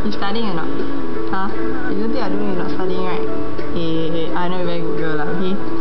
You studying or not? Huh? You don't think I don't know you not studying, right? Hey, I know you very good girl lah, okay?